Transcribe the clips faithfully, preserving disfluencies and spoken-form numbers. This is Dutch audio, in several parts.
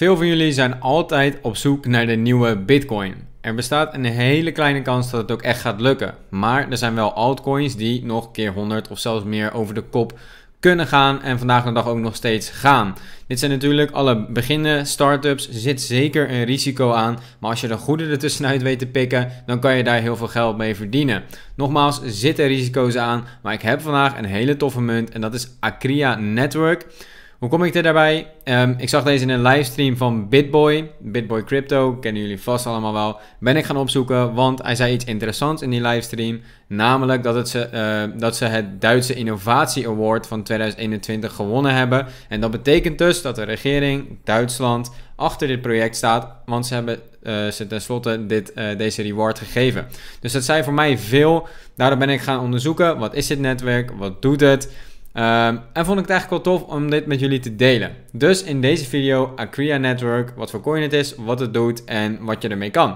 Veel van jullie zijn altijd op zoek naar de nieuwe Bitcoin. Er bestaat een hele kleine kans dat het ook echt gaat lukken. Maar er zijn wel altcoins die nog keer honderd of zelfs meer over de kop kunnen gaan en vandaag de dag ook nog steeds gaan. Dit zijn natuurlijk alle beginnende startups. Er zit zeker een risico aan, maar als je de goede ertussenuit weet te pikken, dan kan je daar heel veel geld mee verdienen. Nogmaals, er zitten risico's aan, maar ik heb vandaag een hele toffe munt en dat is Acria Network. Hoe kom ik er daarbij? Um, ik zag deze in een livestream van BitBoy, BitBoy Crypto, kennen jullie vast allemaal wel. Ben ik gaan opzoeken, want hij zei iets interessants in die livestream. Namelijk dat, het ze, uh, dat ze het Duitse Innovatie Award van tweeduizend eenentwintig gewonnen hebben. En dat betekent dus dat de regering Duitsland achter dit project staat, want ze hebben uh, ze tenslotte dit, uh, deze reward gegeven. Dus dat zei voor mij veel. Daardoor ben ik gaan onderzoeken, wat is dit netwerk, wat doet het? Um, en vond ik het eigenlijk wel tof om dit met jullie te delen. Dus in deze video Acria Network, wat voor coin het is, wat het doet en wat je ermee kan.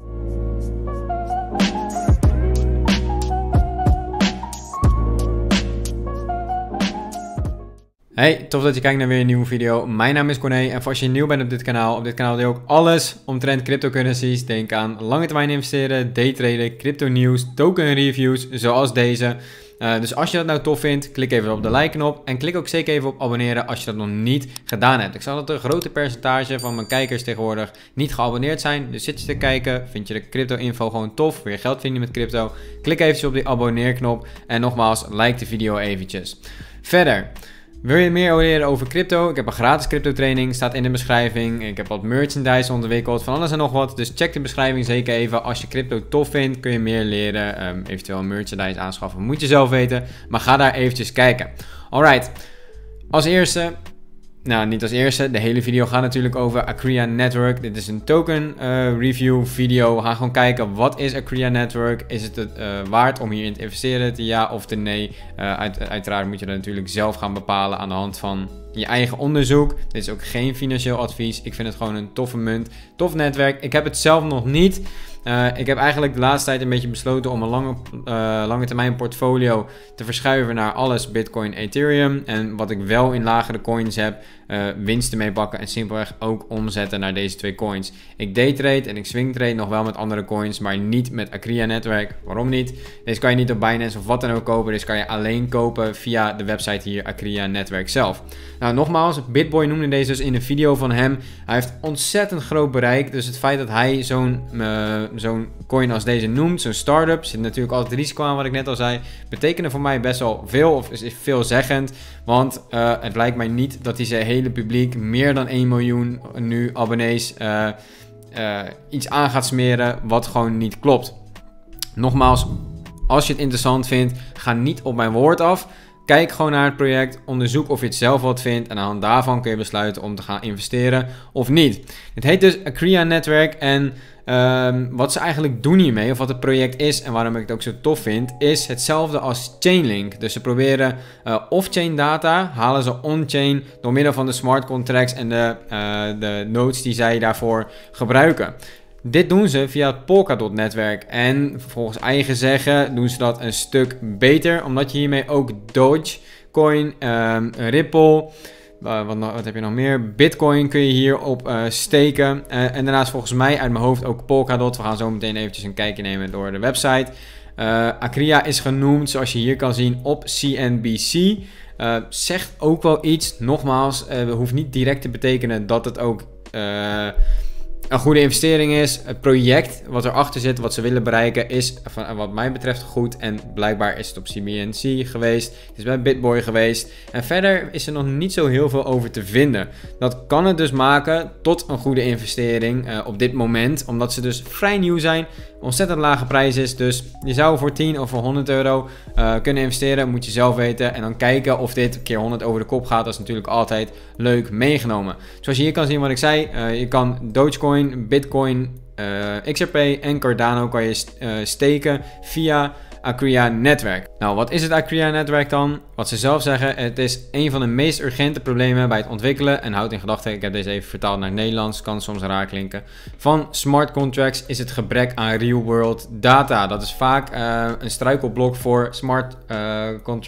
Hey, tof dat je kijkt naar weer een nieuwe video. Mijn naam is Corné en als je nieuw bent op dit kanaal, op dit kanaal deel ik alles omtrent cryptocurrencies. Denk aan lange termijn investeren, daytraden, crypto nieuws, token reviews zoals deze. Uh, dus als je dat nou tof vindt, klik even op de like knop en klik ook zeker even op abonneren als je dat nog niet gedaan hebt. Ik zag dat een grote percentage van mijn kijkers tegenwoordig niet geabonneerd zijn. Dus zit je te kijken, vind je de crypto info gewoon tof, wil je geld verdienen met crypto, klik eventjes op die abonneerknop en nogmaals, like de video eventjes. Verder. Wil je meer leren over crypto? Ik heb een gratis crypto training, staat in de beschrijving. Ik heb wat merchandise ontwikkeld, van alles en nog wat. Dus check de beschrijving zeker even. Als je crypto tof vindt, kun je meer leren. Um, eventueel merchandise aanschaffen, moet je zelf weten. Maar ga daar eventjes kijken. Alright, als eerste... Nou, niet als eerste. De hele video gaat natuurlijk over Acria Network. Dit is een token uh, review video. We gaan gewoon kijken, wat is Acria Network? Is het het uh, waard om hierin te investeren? De ja of de nee? Uh, uit, uiteraard moet je dat natuurlijk zelf gaan bepalen aan de hand van je eigen onderzoek. Dit is ook geen financieel advies. Ik vind het gewoon een toffe munt. Tof netwerk. Ik heb het zelf nog niet. Uh, ik heb eigenlijk de laatste tijd een beetje besloten om een lange, uh, lange termijn portfolio te verschuiven naar alles Bitcoin, Ethereum. En wat ik wel in lagere coins heb, uh, winsten mee pakken en simpelweg ook omzetten naar deze twee coins. Ik daytrade en ik swingtrade nog wel met andere coins, maar niet met Acria Network. Waarom niet? Deze kan je niet op Binance of wat dan ook kopen. Deze kan je alleen kopen via de website hier, Acria Network zelf. Nou, nogmaals, BitBoy noemde deze dus in een video van hem. Hij heeft ontzettend groot bereik, dus het feit dat hij zo'n uh, zo'n coin als deze noemt, zo'n start-up, zit natuurlijk altijd risico aan wat ik net al zei, betekende voor mij best wel veel, of is veelzeggend, want uh, het lijkt mij niet dat hij zijn hele publiek, meer dan één miljoen nu abonnees, uh, uh, iets aan gaat smeren wat gewoon niet klopt. Nogmaals, als je het interessant vindt, ga niet op mijn woord af. Kijk gewoon naar het project, onderzoek of je het zelf wat vindt en aan de hand daarvan kun je besluiten om te gaan investeren of niet. Het heet dus Acria Network en um, wat ze eigenlijk doen hiermee, of wat het project is en waarom ik het ook zo tof vind, is hetzelfde als Chainlink. Dus ze proberen uh, off-chain data, halen ze on-chain door middel van de smart contracts en de, uh, de nodes die zij daarvoor gebruiken. Dit doen ze via het Polkadot-netwerk en volgens eigen zeggen doen ze dat een stuk beter, omdat je hiermee ook Dogecoin, um, Ripple, uh, wat, wat heb je nog meer, Bitcoin kun je hierop uh, steken. Uh, en daarnaast volgens mij uit mijn hoofd ook Polkadot. We gaan zo meteen eventjes een kijkje nemen door de website. Uh, Acria is genoemd, zoals je hier kan zien, op C N B C. Uh, zegt ook wel iets, nogmaals, uh, hoeft niet direct te betekenen dat het ook... Uh, een goede investering is. Het project wat erachter zit, wat ze willen bereiken, is van, wat mij betreft goed. En blijkbaar is het op C B N C geweest. Het is bij BitBoy geweest. En verder is er nog niet zo heel veel over te vinden. Dat kan het dus maken tot een goede investering uh, op dit moment. Omdat ze dus vrij nieuw zijn. Ontzettend lage prijs is. Dus je zou voor tien of voor honderd euro uh, kunnen investeren. Moet je zelf weten. En dan kijken of dit keer honderd over de kop gaat. Dat is natuurlijk altijd leuk meegenomen. Zoals je hier kan zien wat ik zei. Uh, je kan Dogecoin, Bitcoin, uh, X R P en Cardano kan je st uh, steken via Acria Network. Nou, wat is het Acria Network dan? Wat ze zelf zeggen, het is een van de meest urgente problemen bij het ontwikkelen. En houd in gedachten, ik heb deze even vertaald naar het Nederlands, kan soms raar klinken. Van smart contracts is het gebrek aan real world data. Dat is vaak uh, een struikelblok voor smart uh, contract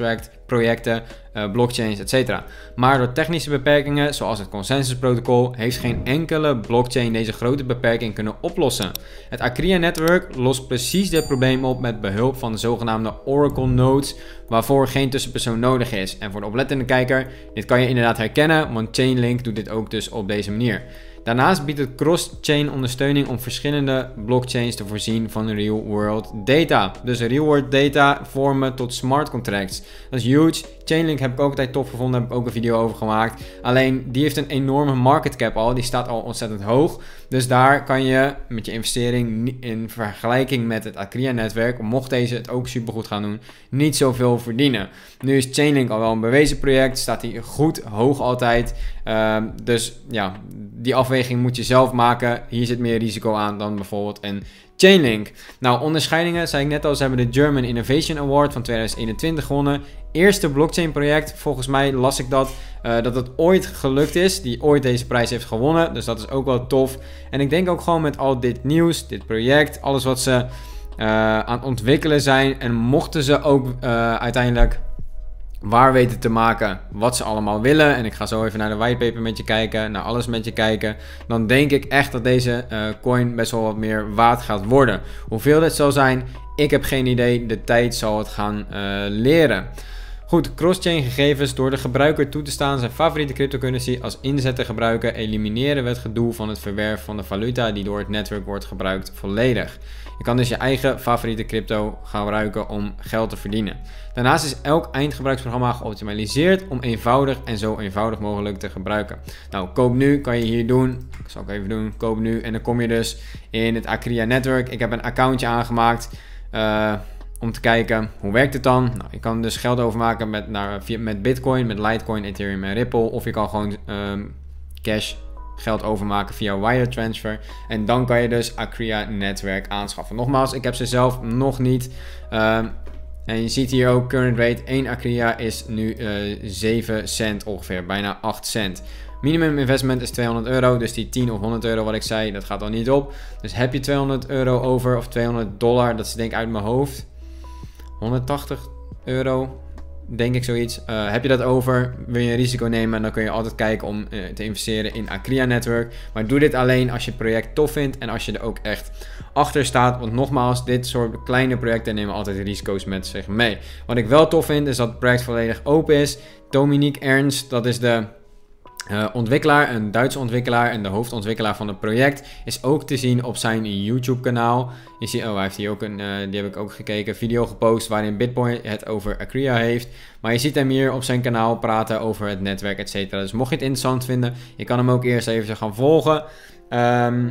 projecten, uh, blockchains, et cetera. Maar door technische beperkingen, zoals het consensusprotocol, heeft geen enkele blockchain deze grote beperking kunnen oplossen. Het Acria-netwerk lost precies dit probleem op met behulp van de zogenaamde Oracle nodes, waarvoor geen tussenpersoon nodig is. En voor de oplettende kijker, dit kan je inderdaad herkennen, want Chainlink doet dit ook dus op deze manier. Daarnaast biedt het cross-chain ondersteuning om verschillende blockchains te voorzien van real-world data. Dus real-world data vormen tot smart contracts. Dat is huge. Chainlink heb ik ook altijd tof gevonden, heb ik ook een video over gemaakt. Alleen die heeft een enorme market cap al, die staat al ontzettend hoog. Dus daar kan je met je investering in vergelijking met het Acria-netwerk, mocht deze het ook supergoed gaan doen, niet zoveel verdienen. Nu is Chainlink al wel een bewezen project, staat hij goed hoog altijd. Uh, dus ja, die afweging moet je zelf maken. Hier zit meer risico aan dan bijvoorbeeld een Chainlink. Nou, onderscheidingen, zei ik net al, ze hebben de German Innovation Award van tweeduizend eenentwintig gewonnen. Eerste blockchain project, volgens mij las ik dat, uh, dat het ooit gelukt is, die ooit deze prijs heeft gewonnen. Dus dat is ook wel tof. En ik denk ook gewoon met al dit nieuws, dit project, alles wat ze uh, aan het ontwikkelen zijn. En mochten ze ook uh, uiteindelijk waar weten te maken wat ze allemaal willen. En ik ga zo even naar de whitepaper met je kijken, naar alles met je kijken. Dan denk ik echt dat deze uh, coin best wel wat meer waard gaat worden. Hoeveel dit zal zijn, ik heb geen idee. De tijd zal het gaan uh, leren. Goed, cross-chain gegevens door de gebruiker toe te staan zijn favoriete cryptocurrency als inzet te gebruiken, elimineren we het gedoe van het verwerven van de valuta die door het netwerk wordt gebruikt volledig. Je kan dus je eigen favoriete crypto gaan gebruiken om geld te verdienen. Daarnaast is elk eindgebruiksprogramma geoptimaliseerd om eenvoudig en zo eenvoudig mogelijk te gebruiken. Nou, koop nu kan je hier doen. Ik zal ook even doen. Koop nu en dan kom je dus in het Acria netwerk. Ik heb een accountje aangemaakt uh, om te kijken hoe werkt het dan. Nou, je kan dus geld overmaken met, naar, via, met Bitcoin, met Litecoin, Ethereum en Ripple. Of je kan gewoon um, cash geld overmaken via wire transfer. En dan kan je dus Acria netwerk aanschaffen. Nogmaals, ik heb ze zelf nog niet. Um, en je ziet hier ook current rate. één Acria is nu uh, zeven cent ongeveer. Bijna acht cent. Minimum investment is tweehonderd euro. Dus die tien of honderd euro wat ik zei, dat gaat al niet op. Dus heb je tweehonderd euro over of tweehonderd dollar. Dat is denk ik uit mijn hoofd honderdtachtig euro. Denk ik zoiets. Uh, heb je dat over, wil je een risico nemen, dan kun je altijd kijken om uh, te investeren in Acria Network. Maar doe dit alleen als je het project tof vindt en als je er ook echt achter staat. Want nogmaals, dit soort kleine projecten nemen altijd risico's met zich mee. Wat ik wel tof vind, is dat het project volledig open is. Dominique Ernst, dat is de Uh, ontwikkelaar, een Duitse ontwikkelaar en de hoofdontwikkelaar van het project, is ook te zien op zijn YouTube kanaal. Je ziet, oh, hij heeft hier ook een, uh, die heb ik ook gekeken, video gepost waarin Bitboy het over Acria heeft. Maar je ziet hem hier op zijn kanaal praten over het netwerk, et cetera. Dus mocht je het interessant vinden, je kan hem ook eerst even gaan volgen. Um,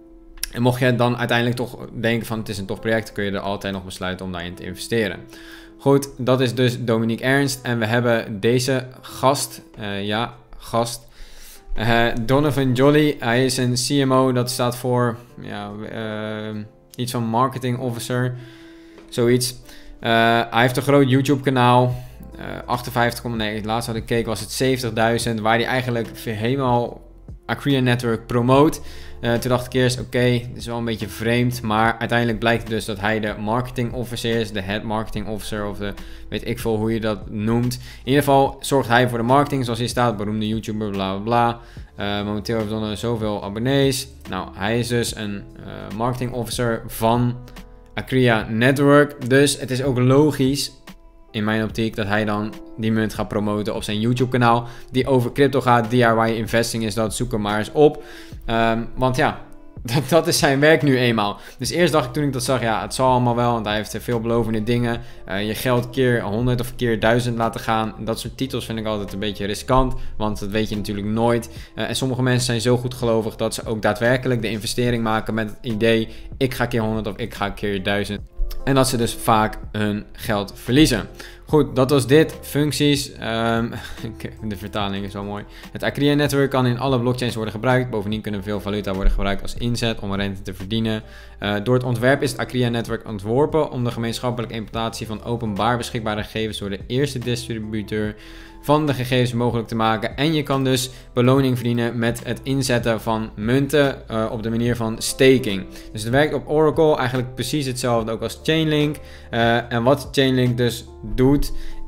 en mocht je dan uiteindelijk toch denken van het is een tof project, kun je er altijd nog besluiten om daarin te investeren. Goed, dat is dus Dominique Ernst en we hebben deze gast, uh, ja... gast. Uh, Donovan Jolly, hij is een C M O, dat staat voor ja, uh, iets van marketing officer, zoiets. Uh, hij heeft een groot YouTube kanaal, uh, achtenvijftig, nee, het laatste wat ik keek was het zeventigduizend, waar hij eigenlijk helemaal Acria Network promoot. Uh, toen dacht ik eerst, oké, okay, dit is wel een beetje vreemd, maar uiteindelijk blijkt dus dat hij de marketing officer is, de head marketing officer of de, weet ik veel hoe je dat noemt. In ieder geval zorgt hij voor de marketing, zoals hier staat, beroemde YouTuber, bla bla bla. Uh, momenteel heeft hij zoveel abonnees. Nou, hij is dus een uh, marketing officer van Acria Network, dus het is ook logisch in mijn optiek dat hij dan die munt gaat promoten op zijn YouTube kanaal die over crypto gaat. D I Y investing is dat, zoek er maar eens op. Um, want ja, dat, dat is zijn werk nu eenmaal. Dus eerst dacht ik toen ik dat zag, ja, het zal allemaal wel, want hij heeft veelbelovende dingen. Uh, je geld keer honderd of keer duizend laten gaan. Dat soort titels vind ik altijd een beetje riskant, want dat weet je natuurlijk nooit. Uh, en sommige mensen zijn zo goedgelovig dat ze ook daadwerkelijk de investering maken met het idee, ik ga keer honderd of ik ga keer duizend. En dat ze dus vaak hun geld verliezen. Goed, dat was dit. Functies. Um, de vertaling is wel mooi. Het Acria netwerk kan in alle blockchains worden gebruikt. Bovendien kunnen veel valuta worden gebruikt als inzet om rente te verdienen. Uh, door het ontwerp is het Acria netwerk ontworpen om de gemeenschappelijke implementatie van openbaar beschikbare gegevens door de eerste distributeur van de gegevens mogelijk te maken. En je kan dus beloning verdienen met het inzetten van munten uh, op de manier van staking. Dus het werkt op Oracle eigenlijk precies hetzelfde ook als Chainlink. Uh, en wat Chainlink dus doet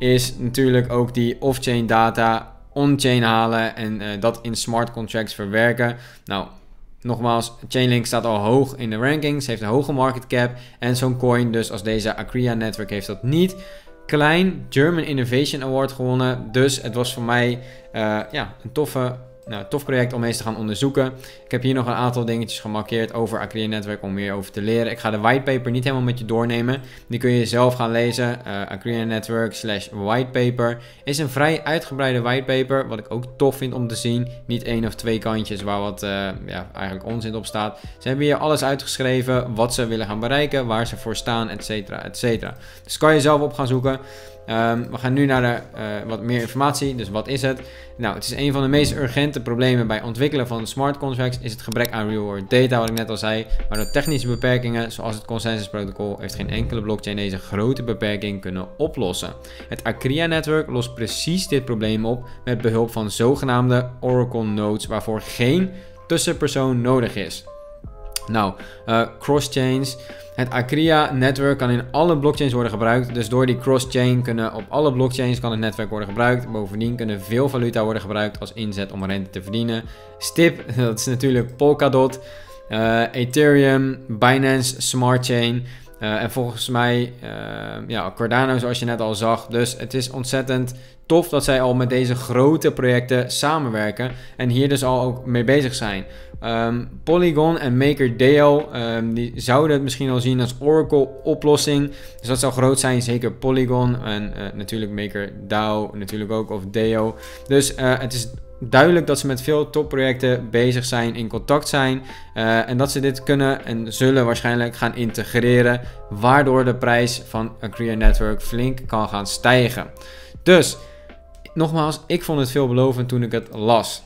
is natuurlijk ook die off-chain data on-chain halen en uh, dat in smart contracts verwerken. Nou, nogmaals, Chainlink staat al hoog in de rankings, heeft een hoge market cap en zo'n coin dus als deze Acria Network heeft dat niet. Klein German Innovation Award gewonnen, dus het was voor mij uh, ja, een toffe... Nou, tof project om eens te gaan onderzoeken. Ik heb hier nog een aantal dingetjes gemarkeerd over Acria Network om meer over te leren. Ik ga de whitepaper niet helemaal met je doornemen. Die kun je zelf gaan lezen. Uh, Acria Network slash whitepaper is een vrij uitgebreide whitepaper, wat ik ook tof vind om te zien. Niet één of twee kantjes waar wat uh, ja, eigenlijk onzin op staat. Ze hebben hier alles uitgeschreven, wat ze willen gaan bereiken, waar ze voor staan, et cetera, et cetera. Dus kan je zelf op gaan zoeken. Um, we gaan nu naar de, uh, wat meer informatie. Dus wat is het? Nou, het is een van de meest urgente problemen bij ontwikkelen van smart contracts is het gebrek aan real-world data, wat ik net al zei. Maar door technische beperkingen, zoals het consensusprotocol, heeft geen enkele blockchain deze grote beperking kunnen oplossen. Het Acria Network lost precies dit probleem op met behulp van zogenaamde Oracle nodes, waarvoor geen tussenpersoon nodig is. Nou, uh, cross-chains. Het Acria Network kan in alle blockchains worden gebruikt. Dus door die cross-chain kunnen op alle blockchains kan het netwerk worden gebruikt. Bovendien kunnen veel valuta worden gebruikt als inzet om rente te verdienen. Stip, dat is natuurlijk Polkadot, uh, Ethereum, Binance Smart Chain. Uh, en volgens mij, uh, ja, Cardano zoals je net al zag. Dus het is ontzettend tof dat zij al met deze grote projecten samenwerken. En hier dus al ook mee bezig zijn. Um, Polygon en MakerDAO, um, die zouden het misschien al zien als Oracle oplossing. Dus dat zou groot zijn, zeker Polygon en uh, natuurlijk MakerDAO natuurlijk ook, of DAO. Dus uh, het is duidelijk dat ze met veel topprojecten bezig zijn, in contact zijn. Uh, en dat ze dit kunnen en zullen waarschijnlijk gaan integreren. Waardoor de prijs van Acria Network flink kan gaan stijgen. Dus, nogmaals, ik vond het veelbelovend toen ik het las.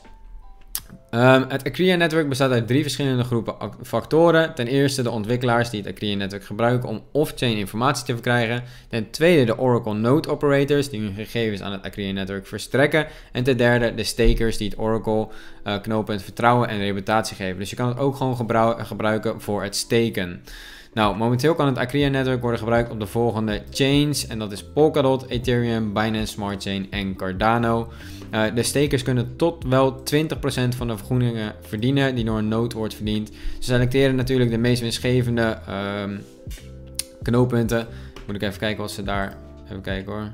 Um, het Acria Network bestaat uit drie verschillende groepen factoren. Ten eerste de ontwikkelaars die het Acria Network gebruiken om off-chain informatie te verkrijgen. Ten tweede de Oracle Node Operators die hun gegevens aan het Acria Network verstrekken. En ten derde de stakers die het Oracle uh, knooppunt vertrouwen en reputatie geven. Dus je kan het ook gewoon gebru gebruiken voor het staken. Nou, momenteel kan het Acria Network worden gebruikt op de volgende chains. En dat is Polkadot, Ethereum, Binance Smart Chain en Cardano. Uh, de stakers kunnen tot wel twintig procent van de vergoedingen verdienen die door een node wordt verdiend. Ze selecteren natuurlijk de meest winstgevende um, knooppunten. Moet ik even kijken wat ze daar... Even kijken hoor.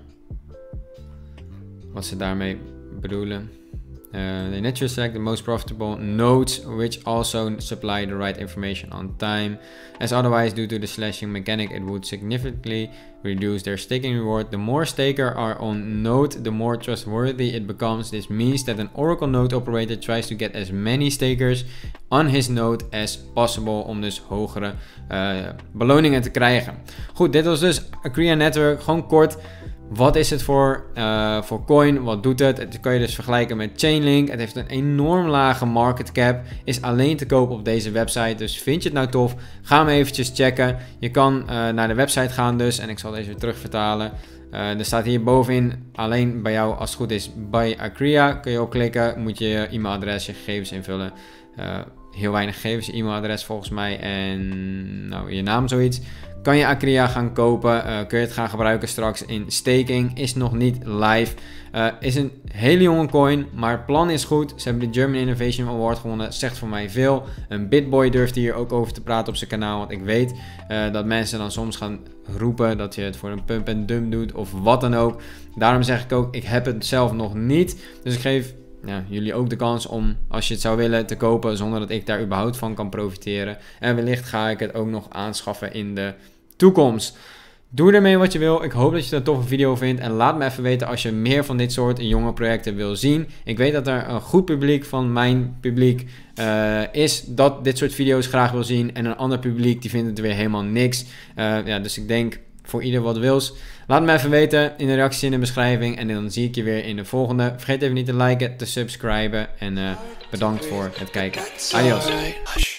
Wat ze daarmee bedoelen. Uh, they naturally select the most profitable nodes, which also supply the right information on time. As otherwise, due to the slashing mechanic, it would significantly reduce their staking reward. The more stakers are on node, the more trustworthy it becomes. This means that an Oracle node operator tries to get as many stakers on his node as possible, om dus hogere uh, beloningen te krijgen. Goed, dit was dus Acria Network, gewoon kort. Wat is het voor, uh, voor coin? Wat doet het? Het kan je dus vergelijken met Chainlink. Het heeft een enorm lage market cap. Is alleen te koop op deze website. Dus vind je het nou tof? Ga hem eventjes checken. Je kan uh, naar de website gaan dus. En ik zal deze weer terug vertalen. Uh, er staat hier bovenin alleen bij jou als het goed is bij Acria. Kun je op klikken. Moet je je e-mailadres, je gegevens invullen. Uh, heel weinig gegevens. Je e-mailadres volgens mij. En nou, je naam zoiets. Kan je Acria gaan kopen, uh, kun je het gaan gebruiken straks in staking, is nog niet live. Uh, is een hele jonge coin, maar het plan is goed. Ze hebben de German Innovation Award gewonnen, zegt voor mij veel. Een Bitboy durft hier ook over te praten op zijn kanaal, want ik weet uh, dat mensen dan soms gaan roepen dat je het voor een pump en dump doet of wat dan ook. Daarom zeg ik ook, ik heb het zelf nog niet, dus ik geef... Ja, jullie ook de kans om, als je het zou willen, te kopen zonder dat ik daar überhaupt van kan profiteren. En wellicht ga ik het ook nog aanschaffen in de toekomst. Doe ermee wat je wil. Ik hoop dat je het een toffe video vindt. En laat me even weten als je meer van dit soort jonge projecten wil zien. Ik weet dat er een goed publiek van mijn publiek uh, is dat dit soort video's graag wil zien. En een ander publiek die vindt het weer helemaal niks. Uh, ja, dus ik denk voor ieder wat wils. Laat me even weten in de reacties in de beschrijving. En dan zie ik je weer in de volgende. Vergeet even niet te liken, te subscriben. En uh, bedankt voor het kijken. Adios.